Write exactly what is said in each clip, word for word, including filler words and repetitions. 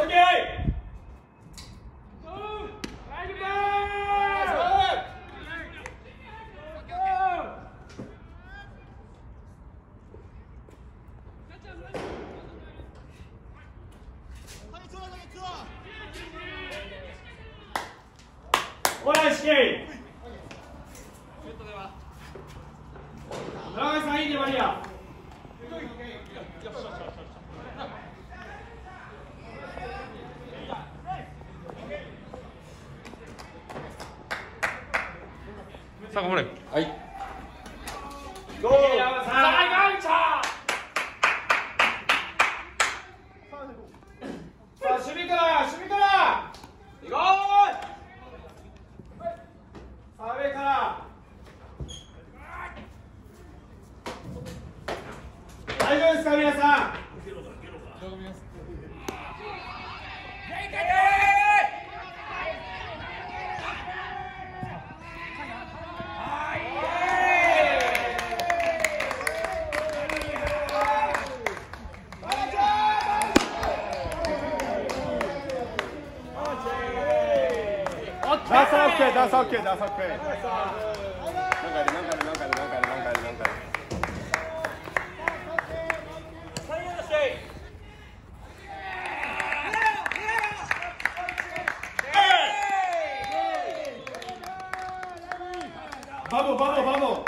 おやしけい。村上さんいいねマリア。 さあ頑張れ。 はい。 ゴー。さあガンチャー。さあ守備から守備から。行こう。さあ上から。大丈夫ですか皆さん。 ダーサーオッケー、ダーサーオッケー、ダーサーオッケー。何回で何回で何回で何回で何回で何回で。バボバボバボ。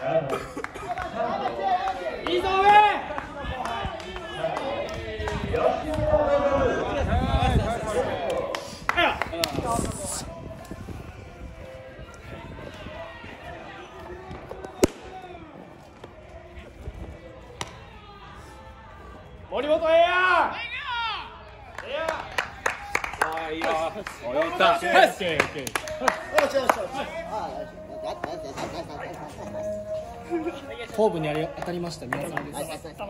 いいぞ上。森本エア。エア。ああいいよ。 おいった。オッケーオッケー。 頭部にあれ当たりました宮さんです。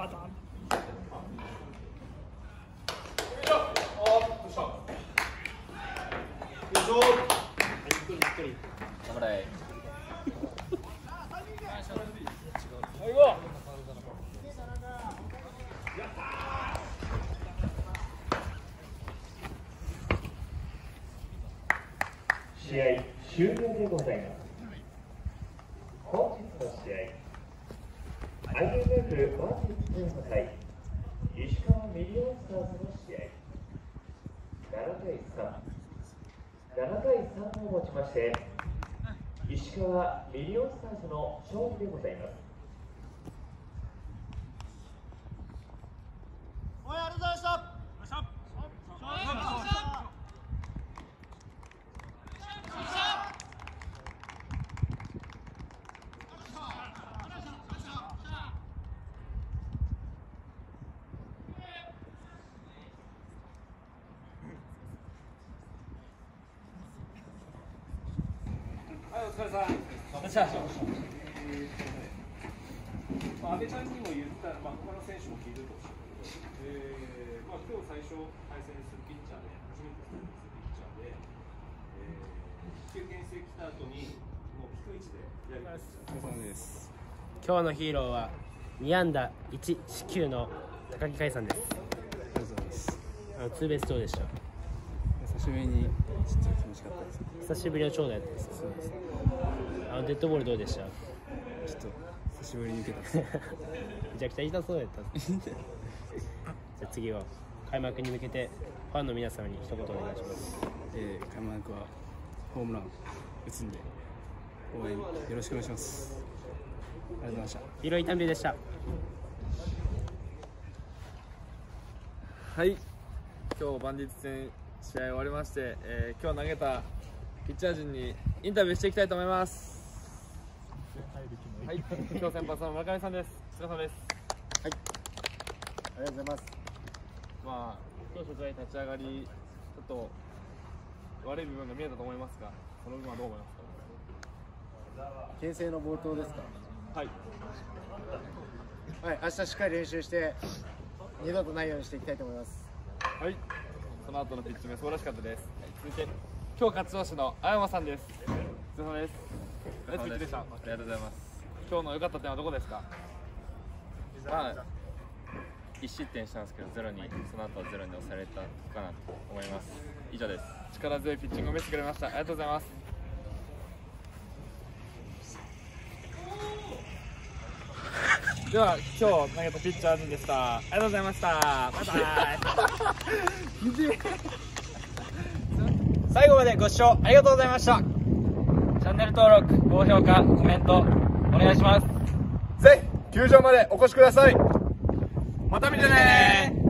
頑張れ。 試合終了でございます。本日の試合、アイエムエフ ワンピッチの対石川ミリオンスターズの試合、ななたいさん、ななたいさんをもちまして、石川ミリオンスターズの勝利でございます。 おい、ありがとうございました。 はい、お疲れさん。お疲れ様。まあ、阿部ちゃんにも言ったら、まあ、他の選手も聞いてると思うんですけど、えーまあ、今日最初対戦するピッチャーで、初めて対戦するピッチャーで、えー、休憩してきた後に、もう低い位置でやります。お疲れ様です。 今日のヒーローはに安打いち四球の高木海さんです。 ありがとうございます。 あのツーベースどうでした？ 久しぶりにちょっと気持ちよかったです。 久しぶりの長打やったんですか？ そうですね。 あのデッドボールどうでした？ ちょっと久しぶりに受けたです。 めちゃくちゃ痛そうやったんです。じゃあ次は開幕に向けてファンの皆様に一言お願いします。 えー、開幕はホームラン打つんで応援よろしくお願いします。ありがとうございました。 広いタンビでした。 はい、今日バンディッツ戦試合終わりまして、えー、今日投げたピッチャー陣にインタビューしていきたいと思います。はい、今日先発の村上さんです。お疲れ様です。 はい。ありがとうございます。 まあ、今日初回立ち上がり、ちょっと悪い部分が見えたと思いますが、その部分はどう思いますか？ 牽制の冒頭ですか？ はい。 はい、明日しっかり練習して二度とないようにしていきたいと思います。 はい。その後のピッチング素晴らしかったです。続いて今日勝ち投手の青山さんです。お疲れ様です。ナイスピッチでした。ありがとうございます。今日の良かった点はどこですか？まあ、 いち失点したんですけど、ゼロにその後はゼロに抑えられたかなと思います。以上です。 力強いピッチングを見せてくれました。ありがとうございます。では今日投げたピッチャーズでした。ありがとうございました。バイバイ。 最後までご視聴ありがとうございました。チャンネル登録、高評価、コメントお願いします。 ぜひ球場までお越しください。 また見てねー。